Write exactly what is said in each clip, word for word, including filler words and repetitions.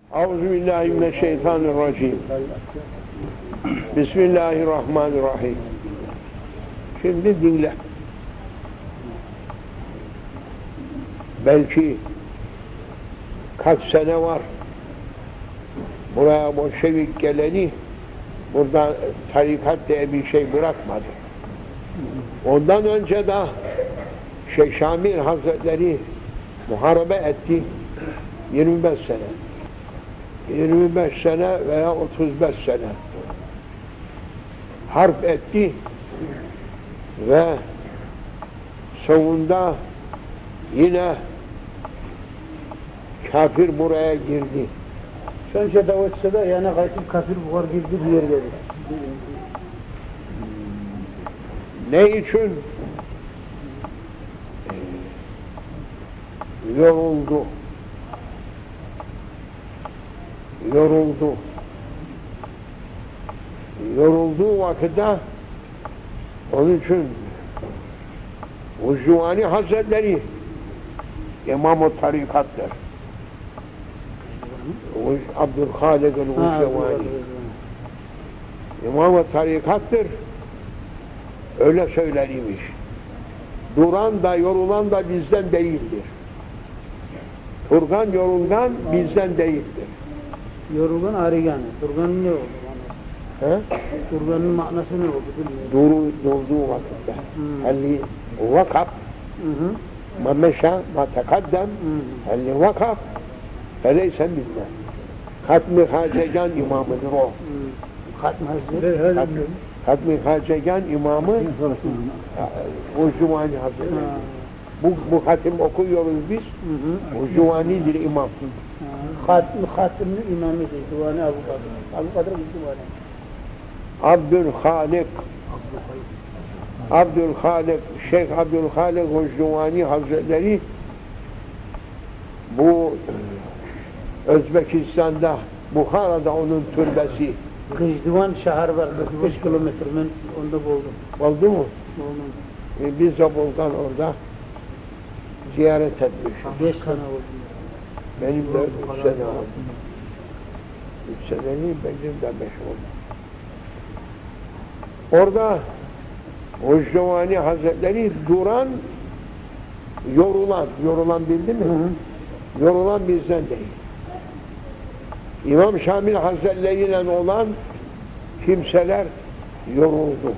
Euzubillahimineşşeytanirracim. Bismillahirrahmanirrahim. Şimdi dinle. Belki kaç sene var buraya Bolşevik geleni, burada tarikat diye bir şey bırakmadı. Ondan önce de Şeyh Şamil Hazretleri muharebe etti yirmi beş sene. yirmi beş sene veya otuz beş sene harp etti ve sonunda yine kafir buraya girdi. Şönce davetçe de yani kayıtıp kafir buhar girdi bir yer geldi. Ne için? Yoruldu. Yoruldu. Yorulduğu vakitte onun için Ucuvani Hazretleri İmam-ı Tarikattır. Abdülhalik el-Ucuvani İmam-ı Tarikattır. Öyle söyler imiş. Duran da yorulan da bizden değildir. Turgan yorulgan bizden değildir. Yorulgan arigan. Turgan'ın ne oldu? He? Turgan'ın manası ne oldu bilmiyorum. Dur, durduğu vakitte. Halli vakaf ma meşa ma tekaddem halli vakaf feleyse billah. Hatmi Hacegan imamıdır o. Hatmi Hazretleri. Hatmi Hacegan imamı Ucuvani Hazretleri. Bu, bu hatim okuyoruz biz. Ucuvani'dir imam. Hatmi Hatim'in imamıdır. Ucuvani Abu Kadir. Abu Kadir Ucuvani. Abdülhalik Abdülhalik Şeyh Abdülhalik Ucuvani Hazretleri bu Özbekistan'da Bukhara'da onun türbesi. Kıcdıvan şehir var. kırk beş kilometrenin onda buldum. Oldu mu? Buldum. E, biz de buldan orada ziyaret etmişiz. Beş sene oldu. Benim de üç sene oldu. Üç sene değil, benim de beş oldu. Orada Ucuvani Hazretleri duran, yorulan, yorulan bildin mi? Hı hı. Yorulan bizden değil. İmam Şamil Hazretleri ile olan kimseler yoruldu.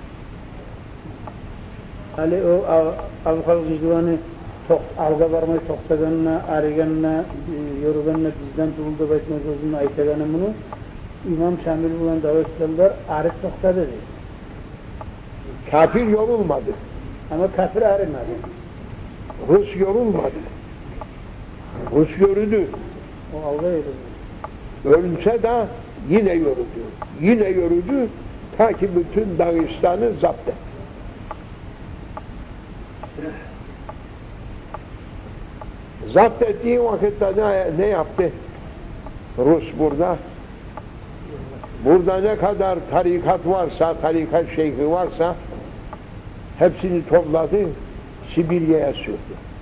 Ali o Avukal Kıcdıvan'ı arga varmayı toktaganına, ariganına, yoruganına bizden duruldu baytma gözünü aytaganı bunu İmam Şamil bulan davetçiler arif tokta dedi. Kafir yorulmadı. Ama kafir arimadı. Rus yorulmadı. Rus yürüdü. O alga yürüdü. Ölse de yine yürüdü. Yine yürüdü ta ki bütün Dağistan'ı zapt etti. Zapt ettiği vakitte ne, ne yaptı? Rus burada. Burada ne kadar tarikat varsa, tarikat şeyhi varsa hepsini topladı, Sibirya'ya sürdü.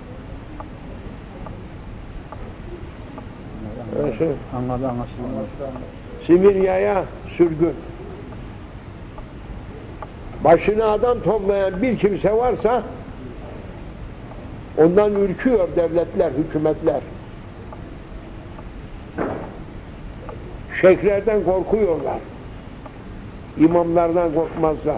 Anladı, anlaşıldı. Sibirya'ya sürgün. Başına adam toplayan bir kimse varsa ondan ürküyor devletler, hükümetler. Şeyhlerden korkuyorlar. İmamlardan korkmazlar.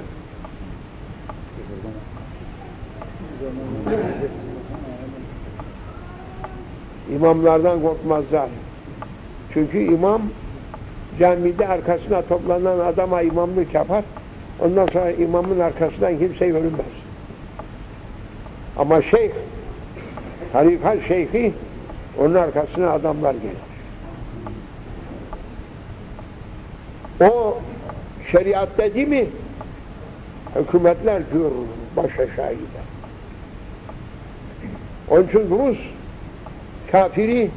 İmamlardan korkmazlar. Çünkü imam camide arkasına toplanan adama imamlık yapar. Ondan sonra imamın arkasından kimse yürümez. Ama şeyh, tarikat şeyhi, onun arkasına adamlar gelir. O şeriat dedi mi hükümetler görür, baş aşağı gider. Onun için Rus kafiri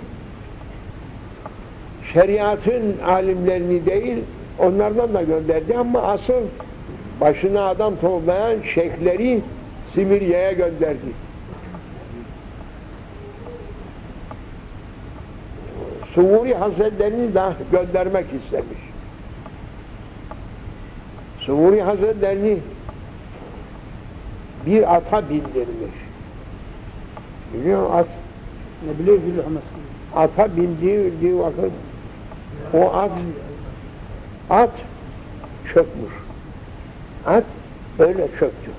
şeriatın alimlerini değil onlardan da gönderdi ama asıl başına adam toplayan şeyhleri Sibirya'ya gönderdi. Suvuri Hazretlerini de göndermek istemiş. Suvuri Hazretlerini bir ata bindirmiş. Biliyor musun at? Ne biliyor Gülühamaz? Ata bindiği vakit o at at çökmüş. At öyle çöktü.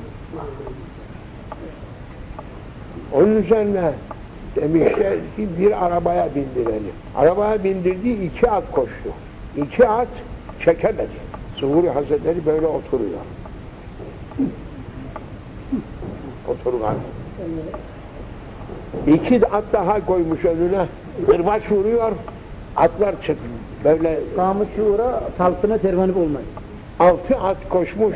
Onun üzerine demişler ki bir arabaya bindirelim. Arabaya bindirdiği iki at koştu. İki at çekemedi. Suvuri Hazretleri böyle oturuyor. Oturgan. İki at daha koymuş önüne. Kırbaç vuruyor. Atlar çık. Böyle Kamı şuura talpına tervanip olmayı. altı at koşmuş.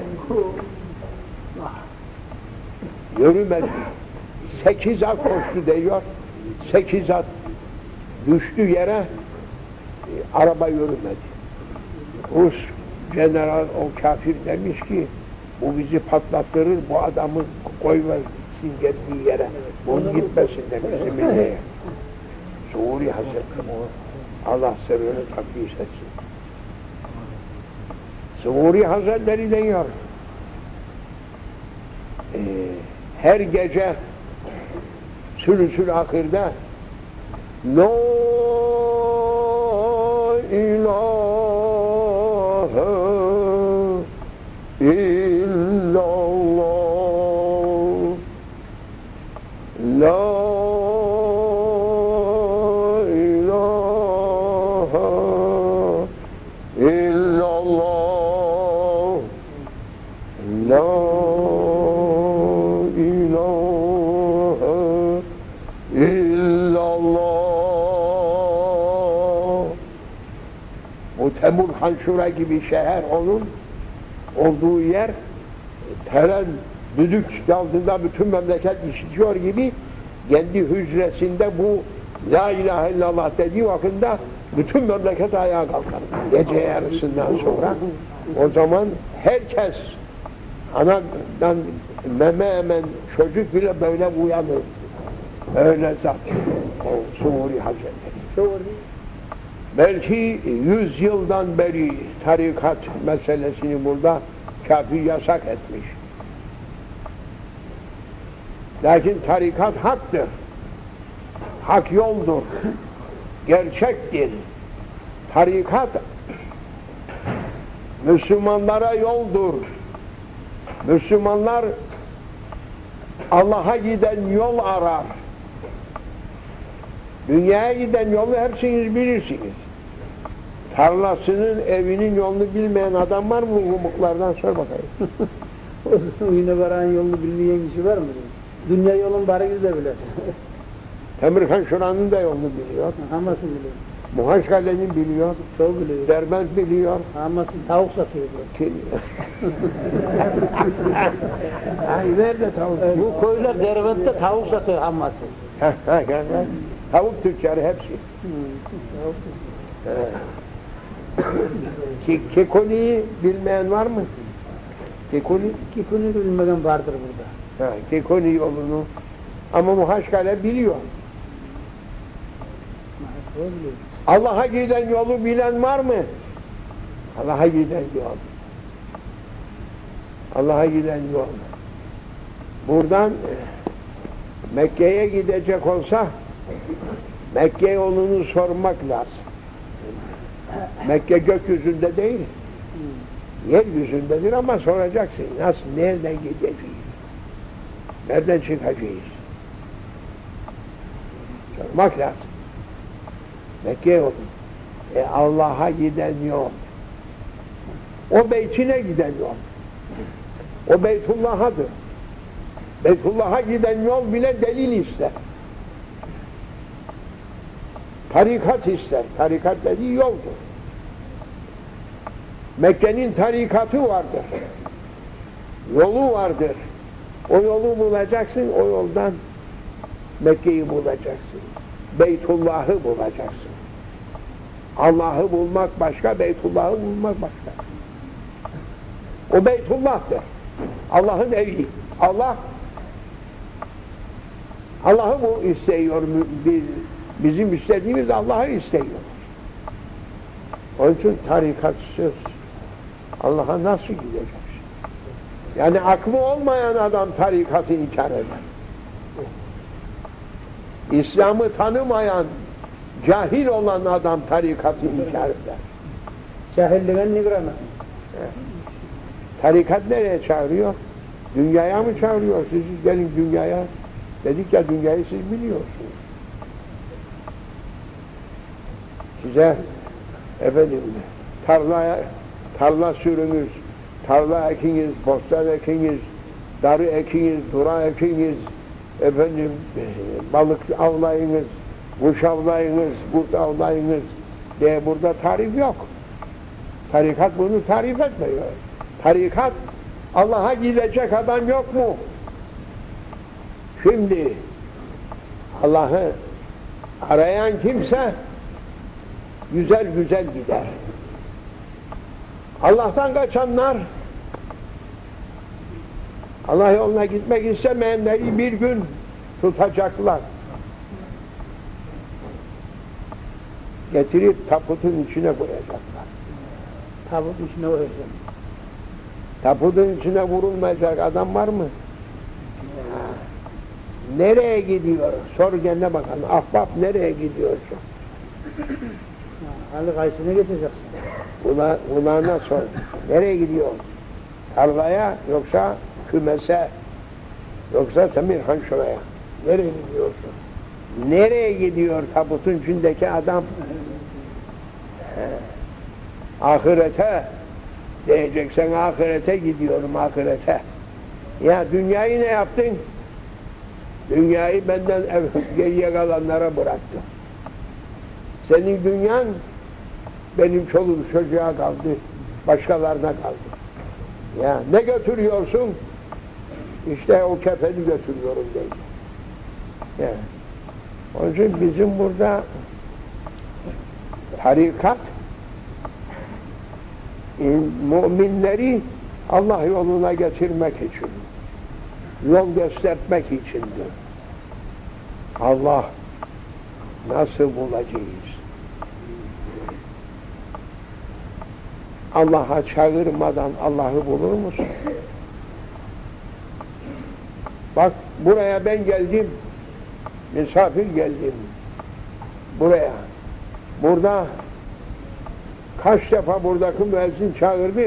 Yürümedi. Sekiz at koştu diyor. Sekiz at düştü yere. Araba yürümedi. Rus general o kafir demiş ki bu bizi patlatırır, bu adamı koymasın gittiği yere. Bunun gitmesin demiş milleye. Suvuri Hazretleri Allah sırrını takdis etsin. Suvuri Hazretleri diyor e, her gece sülüsül ahirde La ilahe illallah La ilahe illallah La ilahe illallah. Bu Temur Hanşura gibi şehir onun olduğu yer teren düdük altında bütün memleket işitiyor gibi kendi hücresinde bu La ilahe illallah dediği vakında bütün memleket ayağa kalkar. Gece yarısından sonra o zaman herkes anadan meme emen çocuk bile böyle uyanır. Öyle zat o Suvuri Hazretleri. Belki yüz yıldan beri tarikat meselesini burada kafir yasak etmiş. Lakin tarikat haktır. Hak yoldur. Gerçektir. Tarikat Müslümanlara yoldur. Müslümanlar Allah'a giden yol arar. Dünyaya giden yolu hepsiniz bilirsiniz. Tarlasının, evinin yolunu bilmeyen adam var mı? Umuklardan sor bakayım. O zaman yine varan yolunu bilmeyen kişi var mı? Dünya yolun bari biz de bilir. Temirhan Şura'nın da yolunu biliyor. Hamasını biliyor. Muhaşkale'nin biliyor. Çok biliyor. Derbent biliyor. Hamasını tavuk satıyor. Kim? Ay nerede tavuk? Bu koylar Derbent'te tavuk satıyor Haması. Heh, heh, gel, gel. Tavuk tüccarı hepsi. Ki, Kekoni'yi bilmeyen var mı? Kekoni? Kekoni bilmeden vardır burada. Ha, Kekoni yolunu. Ama Muhaşkale biliyor. Allah'a giden yolu bilen var mı? Allah'a giden yol. Allah'a giden yol. Buradan Mekke'ye gidecek olsa Mekke yolunu sormak lazım. Mekke gökyüzünde değil, yeryüzündedir ama soracaksın. Nasıl, nereden gideceğiz? Nereden çıkacağız? Sormak lazım. Mekke yolu. E Allah'a giden yol. O beytine giden yol. O Beytullah'adır. Beytullah'a giden yol bile delil ister. Tarikat ister. Tarikat dediği yoldur. Mekke'nin tarikatı vardır. Yolu vardır. O yolu bulacaksın, o yoldan Mekke'yi bulacaksın. Beytullah'ı bulacaksın. Allah'ı bulmak başka, Beytullah'ı bulmak başka. O Beytullah'tır. Allah'ın evi. Allah Allah'ı bu istiyor bir Bizim istediğimiz Allah'ı istiyor. Onun için tarikatsız Allah'a nasıl gideceksin? Yani aklı olmayan adam tarikatı inkar eder. İslam'ı tanımayan, cahil olan adam tarikatı inkar eder. Cahilliğin nigrana. Tarikat nereye çağırıyor? Dünyaya mı çağırıyor? Siz gelin dünyaya. Dedik ya, dünyayı siz biliyorsunuz. Size efendim tarlaya, tarla sürünüz, tarla ekiniz, bostan ekiniz, darı ekiniz, dura ekiniz, efendim balık avlayınız, kuş avlayınız, kurt avlayınız diye burada tarif yok. Tarikat bunu tarif etmiyor. Tarikat, Allah'a gidecek adam yok mu? Şimdi Allah'ı arayan kimse güzel güzel gider. Allah'tan kaçanlar, Allah yoluna gitmek istemeyenleri bir gün tutacaklar. Getirip taputun içine koyacaklar. Tabut içine koyacak. Taputun içine vurulmayacak adam var mı? Ha. Nereye gidiyor? Sor kendine bakalım. Ahbap nereye gidiyorsun? Ali Kayısı'na getireceksin. Ula, ulağına sor. Nereye gidiyor? Tarlaya yoksa kümese yoksa Temirhan şuraya. Nereye gidiyorsun? Nereye gidiyor tabutun içindeki adam? He. Ahirete diyeceksen, ahirete gidiyorum, ahirete. Ya dünyayı ne yaptın? Dünyayı benden geriye kalanlara bıraktım. Senin dünyan benim çoluk çocuğa kaldı, başkalarına kaldı. Ya ne götürüyorsun? İşte o kefeni götürüyorum diye. Ya. Onun için bizim burada tarikat müminleri Allah yoluna getirmek için, yol göstermek içindir. Allah nasıl bulacağız? Allah'a çağırmadan Allah'ı bulur musun? Bak buraya ben geldim, misafir geldim buraya. Burada kaç defa buradaki müezzin çağırdı.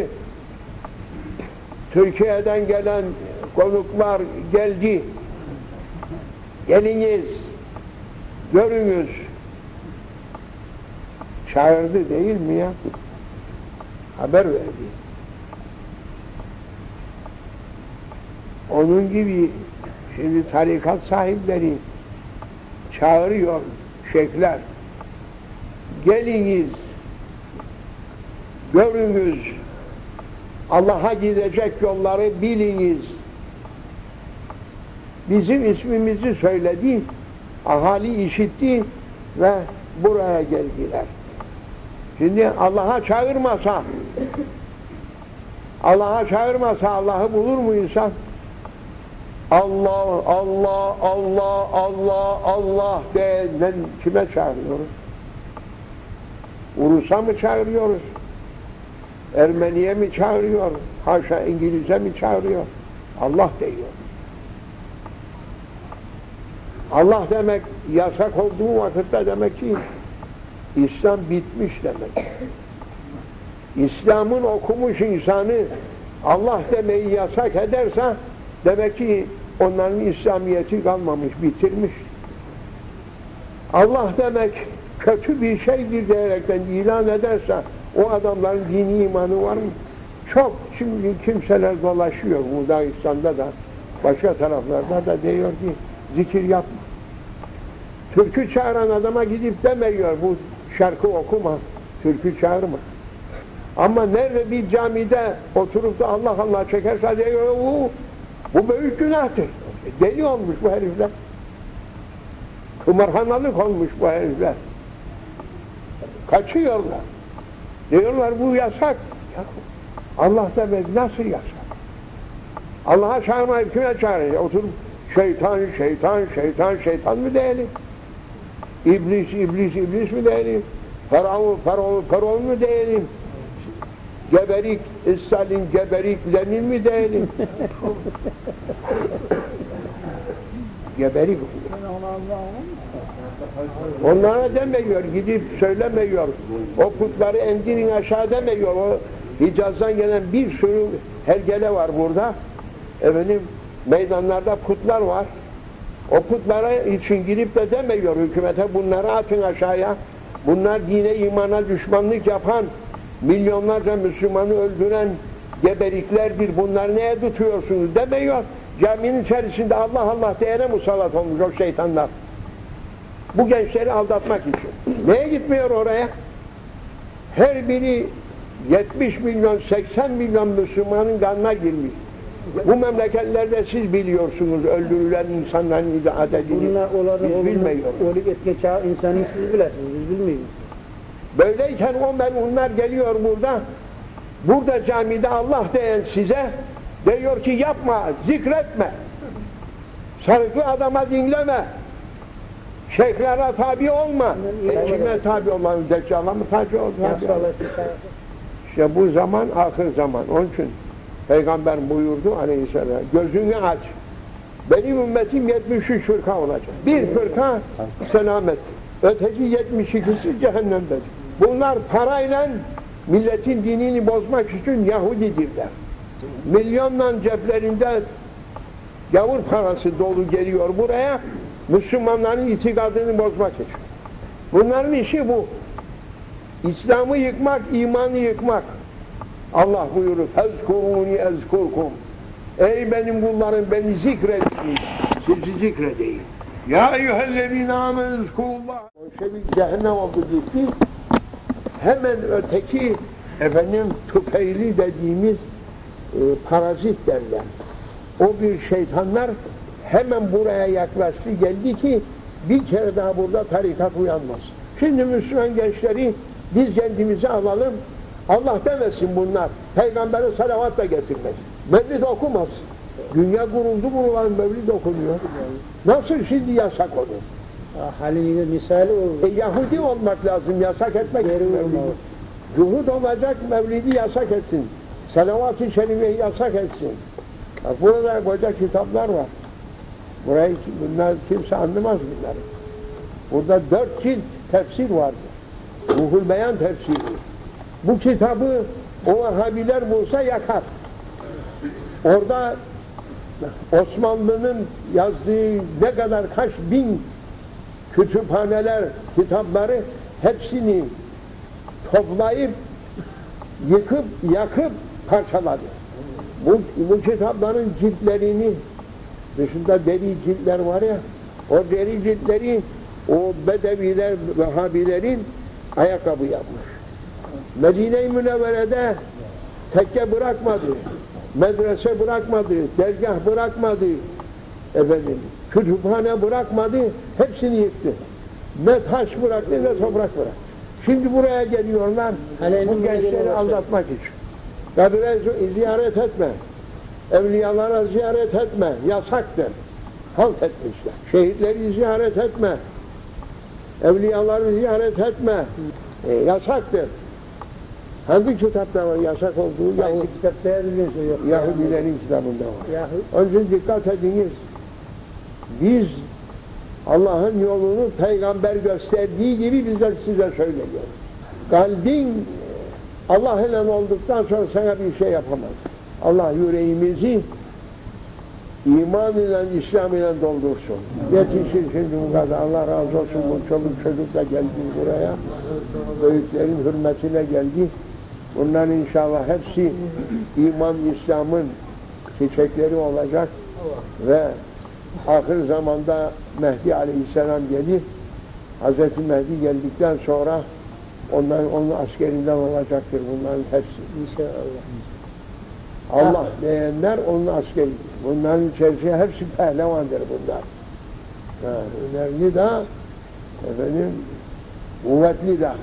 Türkiye'den gelen konuklar geldi. Geliniz, görünüz. Çağırdı değil mi ya? Haber verdi. Onun gibi şimdi tarikat sahipleri çağırıyor şeyhler. Geliniz, görünüz, Allah'a gidecek yolları biliniz. Bizim ismimizi söyledi, ahali işitti ve buraya geldiler. Şimdi Allah'a çağırmasa, Allah'a çağırmasa Allah'ı bulur mu insan? Allah, Allah, Allah, Allah, Allah diye ben kime çağırıyoruz? Urus'a mı çağırıyoruz? Ermeniye mi çağırıyor? Haşa İngiliz'e mi çağırıyor? Allah diyor. Allah demek yasak olduğu vakitte demek ki İslam bitmiş demek. İslam'ın okumuş insanı Allah demeyi yasak ederse demek ki onların İslamiyeti kalmamış, bitirmiş. Allah demek kötü bir şeydir diyerekten ilan ederse o adamların dini imanı var mı? Çok şimdi kimseler dolaşıyor Moğolistan'da da başka taraflarda da diyor ki zikir yapma. Türkü çağıran adama gidip demiyor bu şarkı okuma, türkü çağırma. Ama nerede bir camide oturup da Allah Allah çekerse diyor bu, bu büyük günahtır. Deli olmuş bu herifler. Kumarhanalık olmuş bu herifler. Kaçıyorlar. Diyorlar bu yasak. Ya, Allah demek nasıl yasak? Allah'a çağırmayıp kime çağıracak? Oturup şeytan, şeytan, şeytan, şeytan mı diyelim? İblis, iblis, iblis mi diyelim? Firavun, Firavun, Firavun mu diyelim? Geberik, İssalin, geberik, Lenin mi diyelim? Geberik. Onlara demiyor, gidip söylemiyor. O putları indirin aşağı demiyor. O Hicaz'dan gelen bir sürü hergele var burada. Efendim, meydanlarda putlar var. O putlara için girip de demiyor hükümete, bunları atın aşağıya. Bunlar dine, imana düşmanlık yapan, milyonlarca Müslümanı öldüren geberiklerdir. Bunları neye tutuyorsunuz demiyor. Caminin içerisinde Allah Allah diyene musallat olmuş o şeytanlar. Bu gençleri aldatmak için. Neye gitmiyor oraya? Her biri yetmiş milyon, seksen milyon Müslümanın kanına girmiş. Bu memleketlerde siz biliyorsunuz öldürülen insanların adedini. Bunlar onların biz bilmiyoruz. Olik etki çağ insanını siz bilesiniz, biz bilmiyoruz. Böyleyken onlar geliyor burada, burada camide Allah diyen size diyor ki yapma, zikretme, sarıklı adama dinleme, şeyhlere tabi olma. E, kime tabi olma? Deccal'a mı tabi olma? İşte bu zaman ahir zaman. Onun için Peygamber buyurdu aleyhisselam, gözünü aç. Benim ümmetim yetmiş üç fırka olacak. Bir fırka selamet, öteki yetmiş ikisi cehennemdedir. Bunlar parayla milletin dinini bozmak için Yahudidirler. Milyonla ceplerinde gavur parası dolu geliyor buraya, Müslümanların itikadını bozmak için. Bunların işi bu. İslam'ı yıkmak, imanı yıkmak. Allah buyurur, "Ezkuruni ezkurkum." Ey benim kullarım, beni zikredin, sizi zikredeyim. Ya eyyühellezine amenü ezkurullah. O şey bir cehennem oldu gitti. Hemen öteki efendim tufeyli dediğimiz e, parazit derler. O bir şeytanlar hemen buraya yaklaştı, geldi ki bir kere daha burada tarikat uyanmaz. Şimdi Müslüman gençleri biz kendimizi alalım, Allah demesin bunlar, Peygamber'e salavat da getirmez. Mevlid okumaz. Dünya kuruldu kurulan mevlid okunuyor. Nasıl şimdi yasak olur? Halini misali olur. E, Yahudi olmak lazım, yasak etmek için mevlidi. Cuhud olacak, mevlidi yasak etsin. Salavat-ı şerimeyi yasak etsin. Bak, burada koca kitaplar var. Burayı, bunlar kimse anlamaz bunları. Burada dört cilt tefsir vardı. Ruhul Beyan tefsiri. Bu kitabı o Vahabiler bulsa yakar. Orada Osmanlı'nın yazdığı ne kadar kaç bin kütüphaneler, kitapları hepsini toplayıp, yıkıp, yakıp parçaladı. Bu, bu kitapların ciltlerini, dışında deri ciltler var ya, o deri ciltleri o Bedeviler, Vehhabilerin ayakkabı yapmış. Medine-i Münevvere'de tekke bırakmadı, medrese bırakmadı, dergah bırakmadı, efendim, kütüphane bırakmadı, hepsini yıktı. Ne taş bıraktı ne toprak bıraktı. Şimdi buraya geliyorlar, bu gençleri aldatmak için. Kabre ziyaret etme, evliyalara ziyaret etme, yasaktır. Halt etmişler. Şehitleri ziyaret etme, evliyaları ziyaret etme, e, yasaktır. Hangi kitapta var yasak olduğu? Yahu, kitapta yok. Yahudilerin kitabında var. Yahu. Onun için dikkat ediniz. Biz Allah'ın yolunu peygamber gösterdiği gibi bize size söylüyoruz. Kalbin Allah ile olduktan sonra sana bir şey yapamaz. Allah yüreğimizi iman ile, İslam ile doldursun. Yetişir şimdi bu kadar. Allah razı olsun. Bu çoluk çocuk da geldi buraya. Büyüklerin hürmetine geldi. Bunların inşallah hepsi iman, İslam'ın çiçekleri olacak ve ahir zamanda Mehdi Aleyhisselam gelir. Hazreti Mehdi geldikten sonra onların onun askerinden olacaktır bunların hepsi. İnşallah. Allah diyenler onun askeridir. Bunların içerisinde hepsi pehlevandır bunlar. Ha, önemli de efendim kuvvetli de.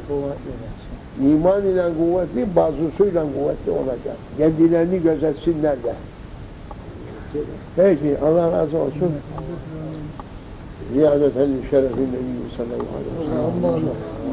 İman ile kuvvetli, bazusuyla kuvvetli olacak. Kendilerini gözetsinler de. Peki, Allah razı olsun. زيادة لشرف النبي صلى الله عليه وسلم.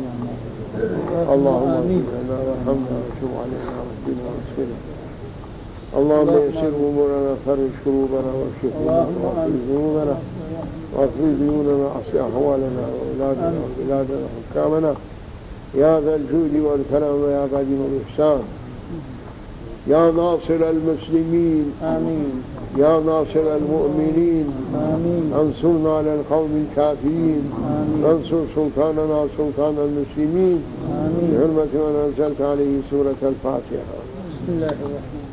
اللهم اغفر لنا وارحمنا وتب علينا واهدنا واغفرنا. اللهم يسر امورنا فرج كروبنا واكشف واغفر ذنوبنا واغفر ديوننا واصلح احوالنا واولادنا وبلادنا وحكامنا يا ذا الجود والكرم ويا قديم الاحسان يا ناصر المسلمين آمين يا ناصر المؤمنين آمين انصرنا على القوم الكافرين آمين انصر سلطاننا سلطان المسلمين آمين بحرمة من أنزلت عليه سورة الفاتحة. بسم الله الرحمن